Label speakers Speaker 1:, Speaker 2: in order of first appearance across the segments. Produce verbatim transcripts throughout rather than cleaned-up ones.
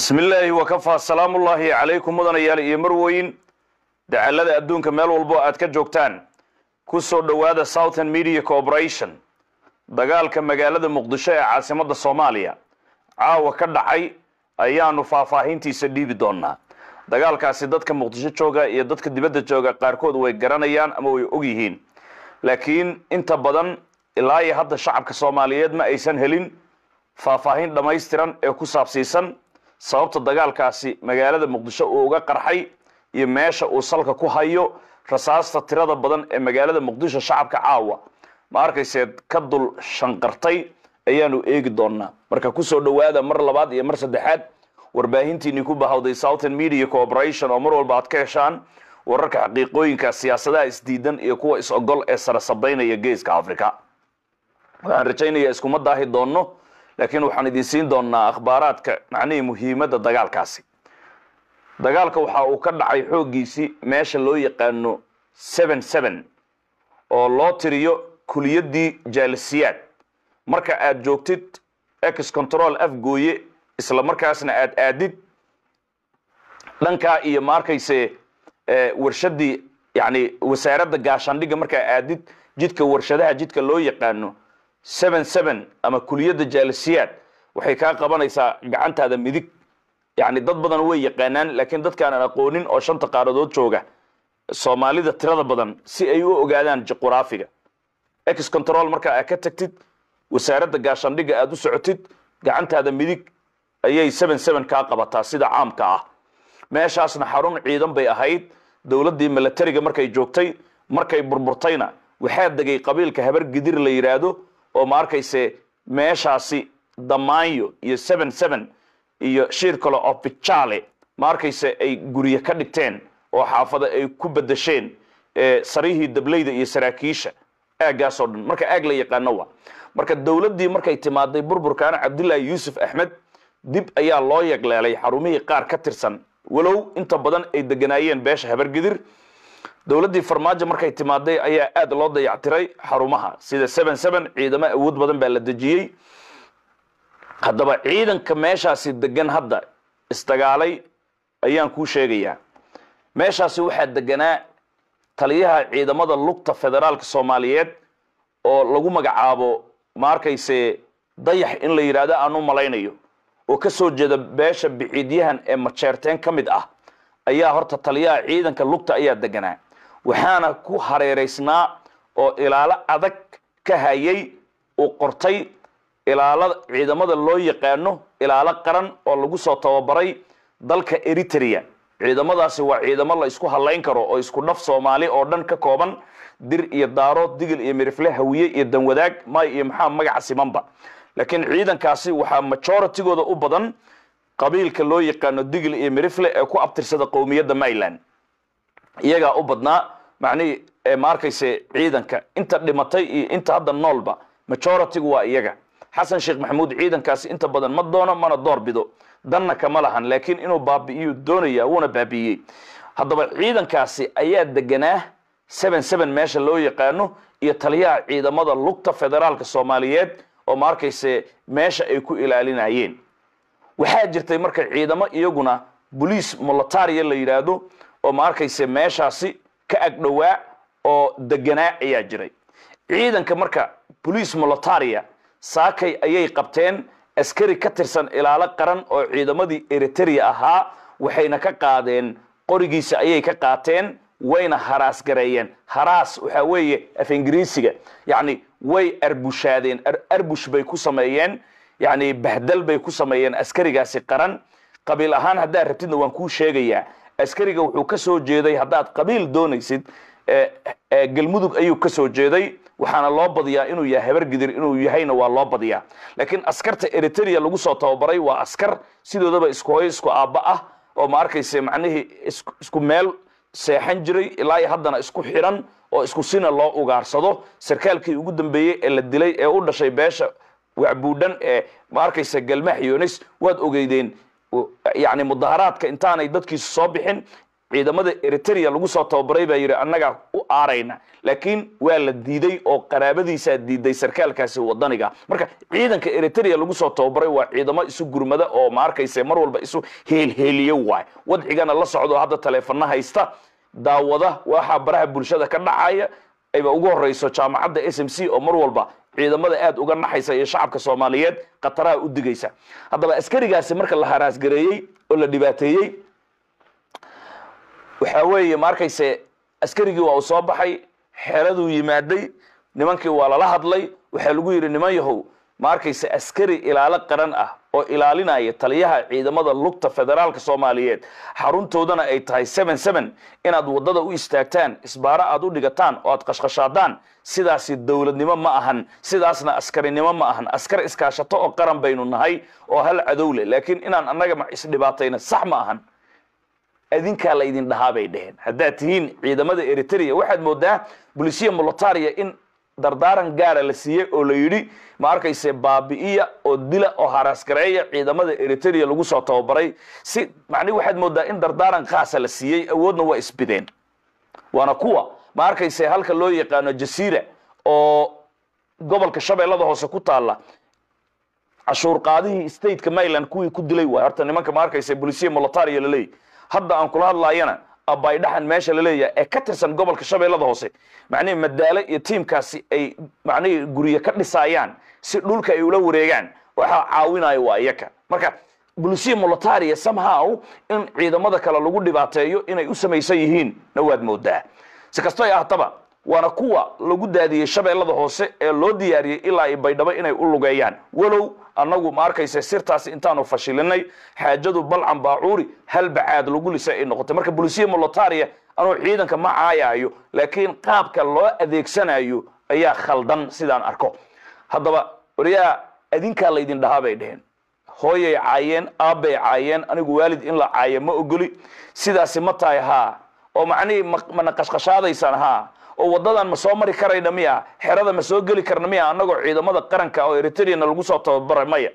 Speaker 1: بسم الله وكفى السلام الله عليكم مدن يالي يمروين دعالة أدونك ميل والبو أدك جوكتان كسو دوادة Southern Media Corporation دقالك مقالة مقدشة عاصمة الصومالية عاوة كدعي أيانو فافاهين تيسدي بدونها دقالك عسيدتك مقدشة جوغا يددك دبادة جوغا قاركود ويقرانيان أما ويقوغيهين لكن انت بدن إلاي هذا الشعب كصوماليات ما أيسان هلين فافاهين دمايستران ايكو سابسيسان sababta dagaalkaasi magaalada Muqdisho uu uga qarxay iyo meesha uu salka ku hayo rasaasta tirada badan ee magaalada Muqdisho shacabka caawa ma arkayseed ka dul shanqartay ayaanu eegi doonaa marka ku soo dhawaada mar labaad iyo mar saddexaad warbaahintiini ku bahawday Southern Media Corporation oo mar walba aad ka heshaan wararka xaqiiqooyinka siyaasadaha isdiidan iyo kuwa is ogol ee sarasabaynaya geeska Afrika waxaan rajaynayaa isku madaahi doono لكن waxaan idin siin doonaa akhbaaraadka macnaheedu muhiimada dagaalkaasi dagaalka waxa uu ka dhacay xoogiisi meesha loo yaqaano seven seven oo loo tiriyo kuliyadii jaalisiyaad marka aad joogtid ex control afgooye isla markaasna aad aadid dhanka iyo markayse warshadii yani wasaaradda gaashaandhiga marka aadid jidka warshadaha jidka loo yaqaano seven seven ama kuliyada jaalisiyaad waxay ka qabanaysaa gacantaada midig yani dad badan way yaqaanaan laakiin dadkaan aan aqoonin oo shanta qaaradood jooga Soomaalida tirada badan si ay u ogaadaan juqraafiga ex control marka aad ka tagtid wasaaradda gaashaandhiga aad u socotid gacantaada midig ayay seven seven ka qabataa sida caamka ah meeshaasna xarun ciidan bay ahayd dawladii militariga markay joogtay markay burburtayna waxaa degay qabiilka habar gidir la yiraahdo oo ma arkayse meeshaasi damaanyo iyo seven seven iyo shir kale oo bichale ma arkayse ay guriye ka dhigteen oo xaafada ay ku bedesheen ee sarihii dableyda iyo saraakiisha aagaas oo dhan marka aag la yaqaano waa marka dawladii markay timaaday burburkaan Cabdullaahi Yuusuf Axmed dib ayaa loo yagleelay xarumihii qaar ka tirsan walow inta badan ay deganaayeen beesha habar gidir dawladii farmaajo markay timaaday ayaa aad loo dayactiray xarumaha sida seven seven ciidamo awood badan baa la dajiyay hadaba ciidanka meeshaasi degan hadda istagaalay ayaan ku sheegayaa meeshaasi waxa deganaa taliyaha ciidamada lugta federaalka Soomaaliyeed oo lagu magacaabo markayse dayax in la yiraahdo aanu malaynayo oo ka soo jeeda beesha biciidyahan ee majeerteen kamid ah ayaa horta taliyaha ciidanka lugta ayaa deganaa waxaana ku hareereysnaa oo ilaalo adag ka hayay oo qortay ilaalada ciidamada loo yaqaano ilaalo qaran oo lagu soo tababaray dalka Eritrea ciidamadaasi waa ciidamo la isku haleyn karo oo isku dhaf Soomaali oo dhan ka kooban dir iyo daaro digil iyo mirifle hawiye iyo danwadaag ma iyo maxaa magaca simanba laakiin ciidankaasi waxa majority-gooda u badan qabiilka loo yaqaano digil iyo mirifle ee ku abtirsada qowmiyadda Mayland iyaga u badnaa macni ee markayse ciidanka inta dhimatay iyo inta hadda noolba majority-gu waa iyaga Xasan Sheekh Maxamuud ciidankaasi inta badan ma doono mana doorbido danna kama lahan laakiin inuu baabi'iyo doonaya wuuna baabi'iyay hadaba ciidankaasi ayaa deganaa seven seven meesha loo yaqaano iyo taliyaha ciidamada lugta federaalka Soomaaliyeed oo markayse meesha ay ku ilaalinayeen waxaa jirtay marka ciidamo iyaguna police military la yiraahdo oo ma arkayse meeshaasi ka agdhawaa oo deganaa ayaa jiray ciidanka marka police military saakay ayay qabteen askari ka tirsan ilaalo qaran oo ciidamadii Eritrea ahaa waxayna ka qaadeen qorigiisa ayay ka qaateen wayna haraas gareeyeen haraas waxa weeye af Ingiriisiga yani way arbushaadeen arbush bay ku sameeyeen يعني بهدل بي ku sameeyeen askarigaasi qaran qabiil ahaan hadaa rabtidna waan ku sheegayaa askariga wuxuu ka soo jeeday hadaad qabiil doonaysid ee galmudug ayuu ka soo jeeday waxaana loo badiyaa inuu yahay habar gidir inuu yahayna waa loo badiyaa laakiin askarta Eritrea lagu soo tababaray waa askar sidoodaba isku hooy isku aaba ah oo ma arkayse macnaheedu isku meel seexan jiray ilaa haddana isku xiran oo isku sina loo ugaarsado sarkaalkii ugu dambeeyay ee la dilay ee u dhashay beesha وعبودن ماركيس جلمح يونس واد أوجيدين يعني مظاهرات كإنتان يدك الصباحين ciidamada Eritrea lagu soo tababaray baa yiri annaga u aarayna laakiin waa la diiday oo qaraabadiisa diiday sarkaalkaasi wadaniga marka ciidanka Eritrea lagu soo tababaray waa ciidamo isu gurmada oo ma arkayse mar walba isu heel heeliyo waay wadcigana la socdo hadda taleefanaha haysta daawada waxa baraha bulshada ka dhacaya ayba ugu horeyso jaamacadda S M C oo mar walba ciidamada aad uga naxaysa ee shacabka Soomaaliyeed qataraha u digaysa hadaba askarigaasi marka la haraas gareeyay oo la dhibaateeyay waxa weeye markayse askarigii waa soo baxay xeeradu yimaaday nimankii waa la hadlay waxa lagu yiri niman yahow markayse askari ilaalo qaran ah oo ilaalinaya taliyaha ciidamada lugta federaalka Soomaaliyeed xaruntoodana ay tahay seven seven inaad wadada u istaagtaan isbaara aad u dhigataan oo aad qashqashaadaan sidaas dawladnimo ma ahan sidaasna askarinimo ma ahan askar iskaashato oo qaran baynu nahay oo hal cadowle laakiin inaan annaga ma is dhibaatayna sax ma ahan adinka la idin dhahabay dheheen hadaa tihiin ciidamada Eritrea waxaad moodaa bulisiya militariya in dardaaran gaar la siiyay oo la yiri ma arkayse baabi'iya oo dila oo haraas gareeya ciidamada Eritrea lagu soo tababaray si macni waxaad moodaa in dardaaran qaas la siiyay awoodna waa isbideen waana kuwa ma arkayse halka loo yaqaano Jasiira oo gobolka Shabeellada Hoose ku taala cashuur qaadihii state-ka Maryland kuwii ku dilay waa horta nimanka ma arkayse bulisiya militariya la leeyahay hadda aan kula hadlaayana abay dhaxan meesha la leeyahay ee ka tirsan gobolka Shabeellada Hoose macnaheedu madaale iyo teamkaasi ay macnaheedu guriga ka dhisayaan si dhulka ay ula wareegaan waxa caawinayo waa iyaka marka bulisiya militariya somehow in ciidamada kale lagu dhibaateeyo inay u sameeysan yihiin nawaad moodaa si kastoo ay ahtaba waana kuwa lagu daadiyay Shabeellada Hoose ee loo diyaariyay ilaa ay baydhabo inay u lugeeyaan walow annagu ma arkayse sirtaas intaanu fashilinay xaajadu balcan baacuuri hal bacaad lagu lisay ay noqotay marka bulisiya militariya anoo ciidanka ma caayayo laakiin qaabka loo adeegsanayo ayaa khaldan sidaan arko hadaba wariya adinka la idin dhahabay dheheen hooyay caayeen aabay caayeen anigu waalid in la caayo ma ogoli sidaas ma tahay ha oo macni ma naqashqashaadaysan ha oo wadadan ma soo mari karayna miya xerada ma soo gali karna miya anagoo ciidamada qaranka oo Eritrea lagu soo tababaray maya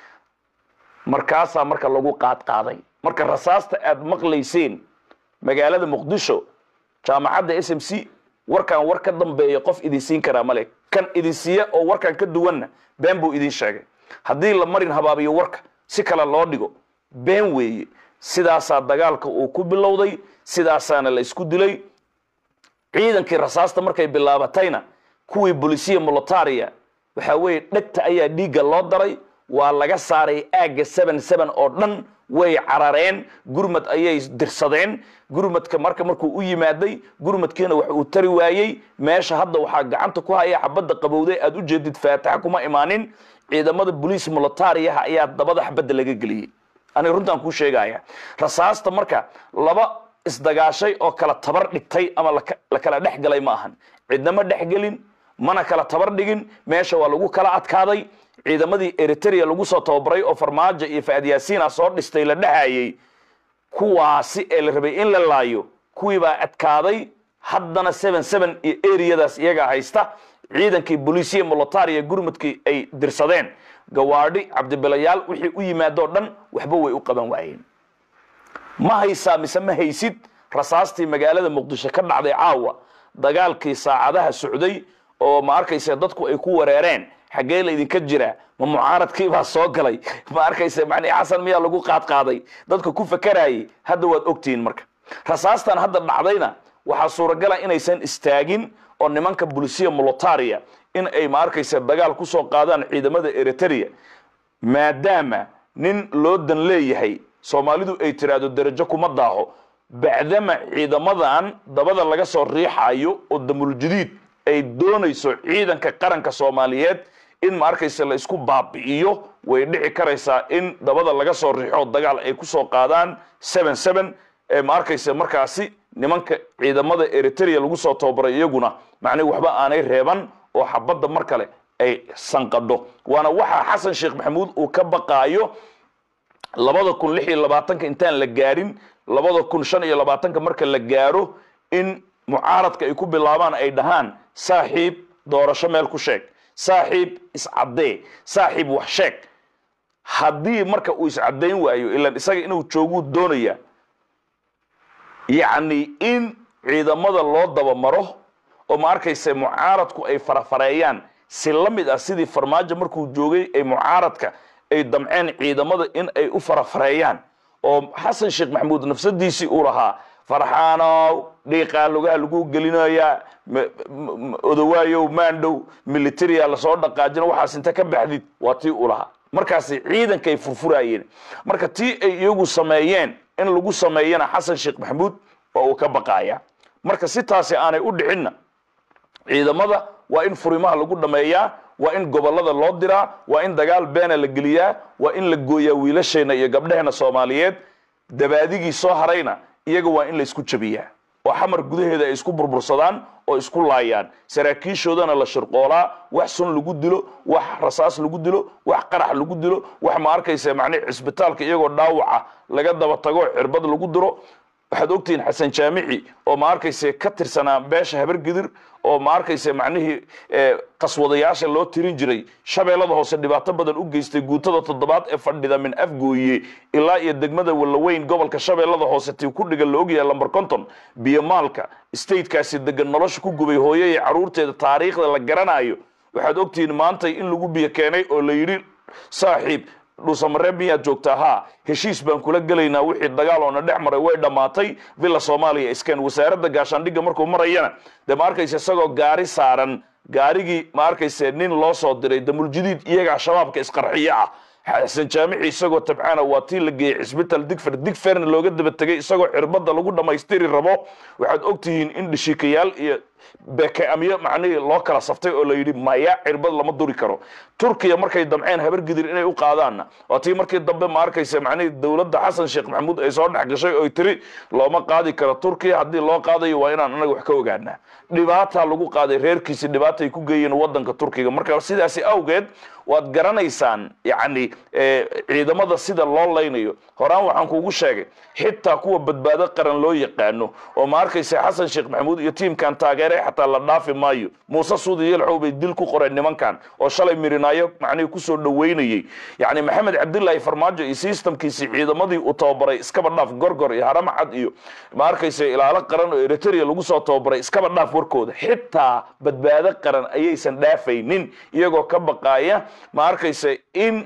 Speaker 1: markaas marka lagu qaad qaaday marka rasaasta aad maqlaysiin magaalada Muqdisho jaamacadda S M C warkan war ka dambeeyo qof idin siin kara male kan idin siiya oo warkan ka duwanna been buu idin sheegay hadii la marin habaabiyo warka si kala loo dhigo been weeye sidaas dagaalka uu ku bilowday sidaasana la isku dilay ciidankii rasaasta markay bilaabatayna kuwii bulisiya militariya waxa weey dhagta ayaa dhiiga loo daray waa laga saaray aaga seven seven oo dhan way carareen gurmad ayay dirsadeen gurmadka marka markuu u yimaaday gurmadkeena wax uu tari waayay meesha hadda waxa gacanta ku haya xabada qabowday aad u jeedid faatax kuma imaanin ciidamada police militariya ayaa dabada xabada laga galiyay ani runtan ku sheegaya rasaasta marka laba isdagaashay oo kala tabar dhigtay ama la kala dhaxgalay ma ahan cidnama dhaxgalin mana kala tabar dhigin meesha waa lagu kala adkaaday ciidamadii Eritrea lagu soo tababaray oo farmaajo iyo Faad Yaasiin soo dhistay la dhaxayay kuwaasi ee la rabay in la laayo kuwii baa adkaaday haddana seven seven iyo areadaas iyaga haysta ciidankii bulisiya militariya gurmadkii ay dirsadeen gawaadhi cabdibilayaal wixii u yimaado dhan waxba way u qaban waayeen ma haysa mise ma haysid rasaastii magaalada Muqdisho ka dhacday caawa dagaalkii saacadaha socday oo ma arkaysa dadku ay ku wareereen xagee la idin ka jira ma mucaaradkii baa soo galay ma arkaysa macni xasan miya lagu qaad qaaday dadku ku fakarayay hadda waad ogtiin marka rasaastan hadda dhacdayna waxa suuragal ah inaysan istaagin oo nimanka bulisiya militariya in ay ma arkaysa dagaal ku soo qaadaan ciidamada Eritrea maadaama nin loo dan leeyahay Soomaalidu ay tiraado darajo kuma daaho bacdama ciidamadan dabada laga soo riixayo oo damul jadiid ay doonayso ciidanka qaranka Soomaaliyeed in ma arkaysa la isku baabi'iyo way dhici karaysaa in dabada laga soo riixo dagaal ay ku soo qaadaan seven seven ee ma arkaysa markaasi nimanka ciidamada Eritrea lagu soo tababaray iyaguna macna waxba aanay reeban oo xabada mar kale ay sanqadho waana waxa Xasan Sheekh Maxamuud uu ka baqaayo labada kun lix iyo labaatan intaan la gaarin labada kun shan iyo labaatan marka la gaaro in mucaaradka ay ku bilaabaan ay dhahaan saaxiib doorasho meel ku sheeg saaxiib iscadee saaxiib wax sheeg haddii marka uu iscadeyn waayo ilaa isaga inuu joogo doonaya يعني إن ciidamada loo daba maro oo ma arkaysa mucaaradku ay farafareeyaan si lamid ah sidii farmaajo markuu joogay ay mucaaradka ay damceen ciidamada in ay u farafareeyaan oo xasan sheekh maxamuud nafsadiisii uu lahaa farxaano dhiiqa lugaha lagu gelinayaa odawaayo maandhow military la soo dhaqaajin waxaas inta ka baxdid waa tii uu lahaa markaas ciidanka ay furfuraayeen marka tii ay iyagu sameeyeen in lagu sameeyana xasan sheekh maxamuud oo uu ka baqaaya marka si taasi aanay u dhicinna ciidamada waa in furimaha lagu dhameeyaa waa in gobolada loo diraa waa in dagaal beena la geliyaa waa in la gooyaa wiilasheena iyo gabdhaheena Soomaaliyeed dabaadigii soo harayna iyaga waa in la isku jabiyaa oo xamar gudaheeda ay isku burbursadaan oo isku laayaan saraakiishoodana la shirqoolaa wax sun lagu dilo wax rasaas lagu dilo wax qarax lagu dilo wax ma arkaysa macna cisbitaalka iyagoo dhaawaca laga daba tago cirbad lagu diro waxaad ogtiin xasan jaamici oo ma arkaysa ka tirsanaa beesha habar gidir oo ma arkaysa macnaheedu qaswadayaasha loo tirin jiray shabeelada hoose dhibaato badan u geystay guutada toddobaad ee fadhida min afgooye ilaa iyo degmada walaweyn gobolka shabeelada hoose tii ku dhiga loo ogyahay lambar konton biyamaalka state-kaasi degan nolosha ku gubay hooyay caruurteeda taariikhda la garanayo waxaad ogtiin maanta in lagu biyo keenay oo la yiri saaxiib dhuusamareeb miyaad joogtaa haa heshiis baan kula gelaynaa wixii dagaal oo na dhex maray way dhamaatay villa Soomaaliya iskan wasaaradda gaashaandhigga markuu marayana de ma arkaysa isagoo gaari saaran gaarigii ma arkaysa nin loo soo diray damul jadiid iyaga shabaabka isqarxiya ah xasan jaamici isagoo tabcaana waa tii la geeyay isbitaal digfar digfarna looga daba tagay isagoo cirbada lagu dhamaystiri rabo waxaad ogtihiin in dhishikayaal iyo beke amiyo macnaheedu loo kala saftay oo la yiri maya cirbad lama duri karo Turkiya markay damceen habar gidir inay u qaadaan oo tii markii dambe ma arkaysa macnaheedu dawladda xasan sheekh maxamuud ay soo dhax gashay oo tiri looma qaadi karo Turkiya hadii loo qaadayo waa inaan anaga wax ka ogaanaa dhibaata lagu qaaday reerkiisa dhibaatay ku geeyeen wadanka Turkiga marka sidaas awgeed waad garanaysaan yani ciidamada sida loo leynayo horaan waxaan kuugu sheegay xitaa kuwa badbaado qaran loo yaqaano oo ma arkaysa xasan sheekh maxamuud iyo tiimkan taageeray xataa la dhaafi maayo Muuse Suudi yelxow bay dil ku qoreen nimankan oo shalay mirinaayo macnaheedu ku soo dhaweynayay yani Maxamed Cabdullaahi Farmaajo iyo systemkiisi ciidamadii uu tababaray iskaba dhaaf gorgor iyo haramcad iyo ma arkaysa ilaalo qaran oo Eritrea lagu soo tababaray iskaba dhaaf warkooda xitaa badbaado qaran ayaysan dhaafaynin iyagoo ka baqaaya ma arkaysa in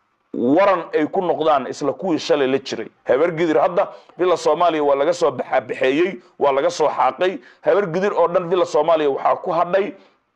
Speaker 1: waran ay ku noqdaan isla kuwii shalay la jiray habar gidir hadda villa Soomaaliya waa laga soo baxaabixeeyay waa laga soo xaaqay habar gidir oo dhan villa Soomaaliya waxa ku hadhay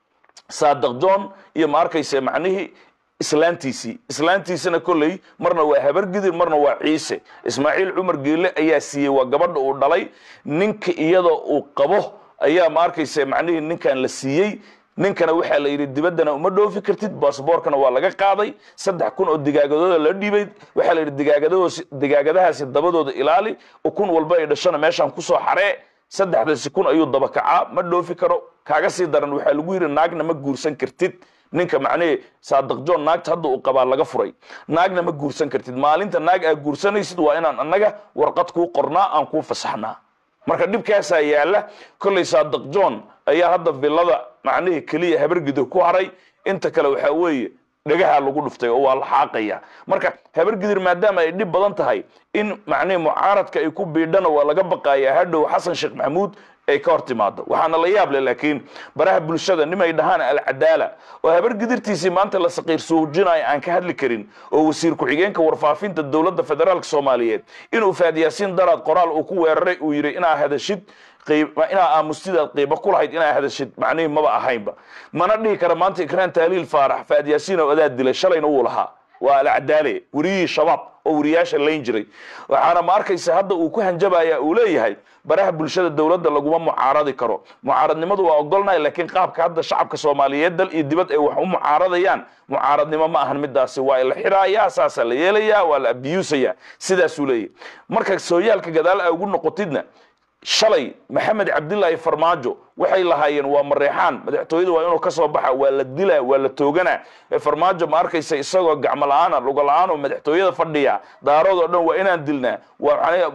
Speaker 1: Saadaq John iyo ma arkaysa macnaheedu islaantiisi islaantiisana kulay marna waa habar gidir marna waa Ciise Ismaaciil Umar Geele ayaa siiyay waa gabadha uu dhalay ninka iyadoo uu qabo ayaa ma arkaysa macnaheedu ninkan la siiyay ninkana waxa la yiri dibadana uma dhoofi kartid baasaboorkana waa laga qaaday saddex kun oo digaagadooda la dhibay waxa la yiri digaagadooda digaagadahaasi dabadooda ilaali ukun walba ay dhashana meeshan ku soo xaree saddexdaasi kun ayuu daba kacaa ma dhoofi karo kaaga sii daran waxa lagu yiri naagna ma guursan kartid ninka macnee Saadaq John naagta hadda uu qabaa laga furay naagna ma guursan kartid maalinta naag aad guursanaysid waa inaan annaga warqad ku qornaa aan ku fasaxnaa marka dibkaas ay yaala kulay Saadaq John ayaa hadda villada macnaheedu kaliya habar gidir ku haray inta kale waxa weeye dhagaha lagu dhuftay oo waa la xaaqaya marka habar gidir maadaama ay dib badan tahay in macnaheedu mucaaradka ay ku biidhana waa laga baqayaa hadhow xasan sheekh maxamuud ay ka hortimaado waxaana la yaab leh laakiin baraha bulshada nimay dhahaan al cadaala oo habar gidirtiisi maanta la saqiir suujinay aan ka hadli karin oo wasiir ku xigeenka warfaafinta dawladda federaalka Soomaaliyeed inuu faadiyaasin daraad qoraal uu ku weeraray uu yiri inaa hadashid qiiba inaa aamustidaad qiiba ku lahayd inaa hadashid macnaheedu maba ahaynba mana dhihi kara maanta ikraan taaliil faarax faadiyaasiin oo adaa dilay shalayna uu lahaa waa al cadaale wariyi shabaab oo wariyaasha layn jiray waxaana ma arkaysa hadda uu ku hanjabaya uu leeyahay baraha bulshada dawladda laguma mucaaradi karo mucaaradnimadu waa ogolnaay laakiin qaabka hadda shacabka Soomaaliyeed dal iyo dibad ay wax u mucaaradayaan mucaaradnimo ma ahan midaasi waa la xiraaya asaasa la yeelaya waa la abiyusaya sidaas uu leeyahay marka sooyaalka gadaal ay ugu noqotidna shalay Maxamed Cabdullaahi Farmaajo waxay lahaayeen waa mareexaan madaxtooyada waa inuu ka soo baxa waa la dilaa waa la toogana Farmaajo ma arkaysa isagoo gacmo la'aan luga la'aan oo madaxtooyada fadhiya daarood oo dhan waa inaan dilnaa waa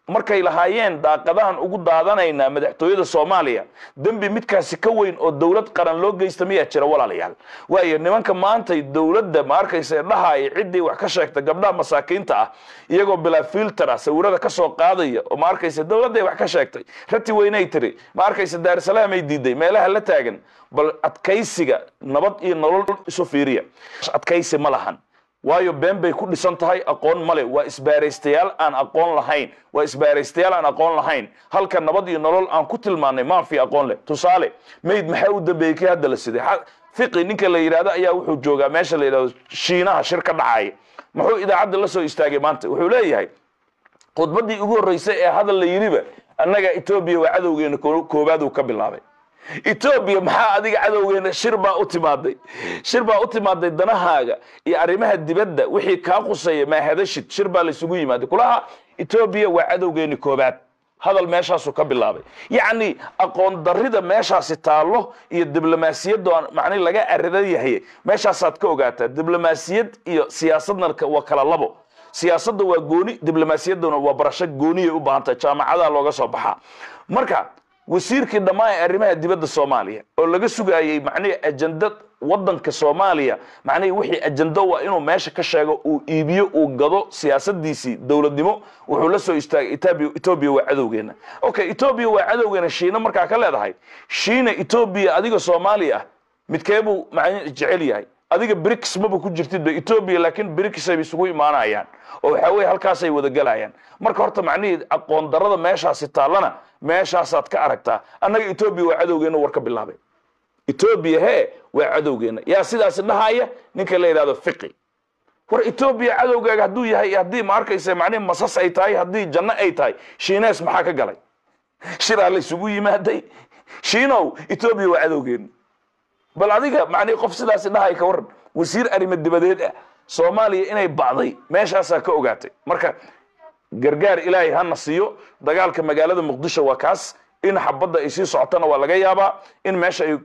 Speaker 1: markay lahaayeen daaqadahan ugu daadanayna madaxtooyada Soomaaliya dambi midkaasi ka weyn oo dawlad qaran loo geystay miyaa jira walaalayaal waayo nimanka maanta dawladda ma arkaysa dhahay cidii wax ka sheegta gabdhaha masaakiinta ah iyagoo bila filter ah sawirada ka soo qaadaya oo ma arkaysa dawladda wax ka sheegtay rati weynay tiri ma arkaysa Daar Salaam ay diiday meelaha la taagan bal adkaysiga nabad iyo nolol isu fiiriya adkaysi ma lahan waayo been bay ku dhisan tahay aqoon male waa isbaaraystayaal aan aqoon lahayn waa isbaaraystayaal aan aqoon lahayn halka nabad iyo nolol aan ku tilmaanay ma fi aqoon leh tusaale meed maxay u dambeeyay hadda la siday fiqi ninka la yiraahdo ayaa wuxuu joogaa meesha la yiraahdo Shiinaha shirka dhacay muxuu idaacada la soo istaagay maanta wuxuu leeyahay khudbadii ugu horeysay ee hadal la yiriba annaga Itoobiya waa cadowgeena koobaad uu ka bilaabay Itoobiya maxaa adiga cadowgeena shirba u timaaday shirba u timaaday danahaaga iyo arimaha dibadda wixii ka qusay ma hadashid shirba la isugu yimaaday kulaha Itoobiya waa cadowgeena koobaad hadal meeshaas uu ka bilaabay yaani aqoon darrida meeshaas taalo iyo diblomaasiyadda macni laga ariday yahay meeshaas aad ka ogaataa diblomaasiyad iyo siyaasadna waa kala labo siyaasadda waa gooni diblomaasiyadduna waa barasho gooni u baahantay jaamacada looga soo baxaa marka wasiirkii dhamaan arrimaha dibadda Soomaaliya oo laga sugayay macni ajanda wadanka Soomaaliya macni wixii ajanda waa inuu meesha ka sheego uu iibiyo uu gado siyaasadiisi dawladnimo wuxuu la soo istaagay Itoobiya Itoobiya waa cadowgeena okay Itoobiya waa cadowgeena Shiina marka ka leedahay Shiina Itoobiya adiga Soomaaliya midkeebu macni jecel yahay adiga BRICS ma ku jirtid Itoobiya laakiin BRICS ay isugu imaanayaan oo waxa weey halkaas ay wada galayaan marka horta macni aqoon darrada meeshaas taalana meeshaas aad ka aragtaa annaga Itoobiya waa cadowgeena war ka bilaabay Itoobiya he waa cadowgeena yaa sidaas dhahaya ninka la yiraahdo fiqi war Itoobiya cadowgaaga haduu yahay hadii ma arkaysa macni masas ay tahay hadii janno ay tahay Shiinaas maxaa ka galay shira la isugu yimaaday Shiinow Itoobiya waa cadowgeena bal adiga macni qof sidaas dhahay ka waran wasiir arrimo dibadeed ah Soomaaliya inay bacday meeshaas ka ogaatay marka gargaar ilaahay hana siiyo dagaalka magaalada Muqdisho waa kaas in xabada ay sii socotana waa laga yaabaa in meesha ay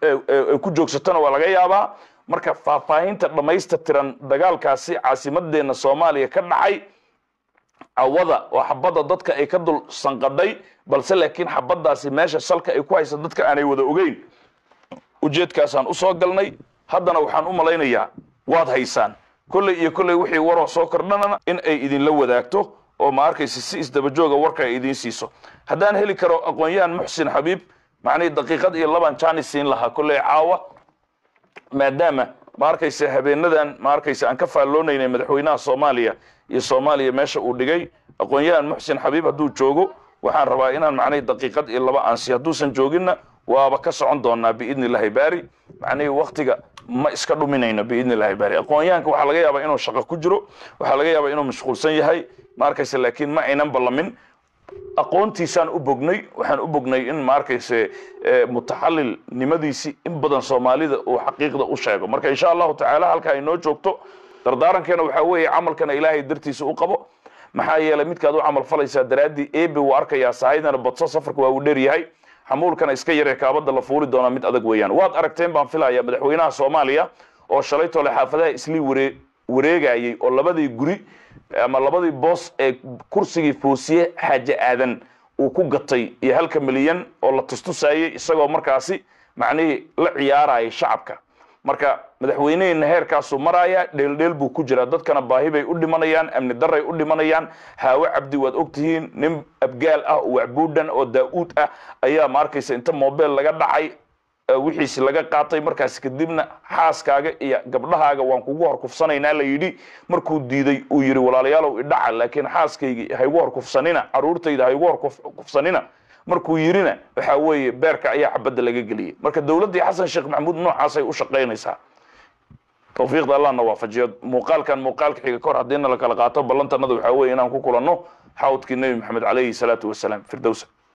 Speaker 1: ku joogsatana waa laga yaabaa marka faahfaahinta dhameystirran dagaalkaasi caasimadeena Soomaaliya ka dhacay awada oo xabada dadka ay ka dul sanqaday balse laakiin xabadaasi meesha salka ay ku hayso dadka aanay wada ogeyn ujeedkaasaan u soo galnay haddana waxaan u malaynayaa waad haysaan kulli iyo kulli wixii waro soo kordhanana in ay idin la wadaagto oo ma arkaysi si isdaba jooga warka ay idin siiso haddaan heli karo aqoon-yahan Muxsin Xabiib macni daqiiqad iyo laban chance siin lahaa kulli caawa maadaama ma arkaysi habeenadan ma arkaysi aan ka faaloonayna madaxweynaha Soomaaliya iyo Soomaaliya meesha uu dhigay aqoon-yahan Muxsin Xabiib haduu joogo waxaan rabaa inaan macni daqiiqad iyo laba aan si haduusan joogina waaba ka socon doonaa biidnillaahi baari macni waqtiga ma iska dhuminayna biidnillaahi baari aqoonyahanka waxa laga yaabaa inuu shaqo ku jiro waxa laga yaabaa inuu mashquulsan yahay ma arkaysa laakiin ma aynan ballamin aqoontiisaan u bognay waxaan u bognay in ma arkaysa mutaxallil nimadiisi in badan Soomaalida oo xaqiiqda u sheego marka insha Allah taala halka ay noo joogto dardaarankeena waxa weeye amalkana Ilaahay dartiisa u qabo maxaa yeelay midkaad u amal falaysaa daraadi eebe uu arkaya saayidana badso safarku waa u dheer yahay xamuulkana iska yaree kaabada la fuuli doona mid adag weeyaan waad aragteen baan filayaa madaxweynaha Soomaaliya oo shalay tole xaafadaha isli wareegayay oo labadii guri ama labadii boos ee kursigii foosiye xaaje aadan uu ku gatay iyo halka milyan oo la tustusayay isagoo markaasi macni la ciyaarayay shacabka marka madaxweynaha heerkaas uu maraya dheel dheel buu ku jira dadkana baahi bay u dhimanayaan amni darray u dhimanayaan haawa cabdi waad ogtihiin nin abgaal ah oo wacbuudan oo daa'uud ah ayaa ma arkaysa inta mobile laga dhacay wixiisi laga qaatay markaas kadibna xaaskaaga iyo gabdhahaaga waan kugu horkufsanaynaa la yiri markuu diiday uu yiri walaalayaalow idhaca laakiin xaaskayga hay ugu horkufsanina caruurtayda hay ugu horkufsanina markuu yirina waxa weeye beerka ayaa xabada laga galiyay marka dawladda Xasan Sheekh Maxamuud noocaas ay u shaqeynaysaa tawfiiqda Allah na waafajiyo muuqaalkan muuqaalka xiga kor hadina la kala qaato ballantanada waxa weeye inaan ku kulanno xawdkii Nabi Maxamed calayhi salaatu wasalaam firdawsa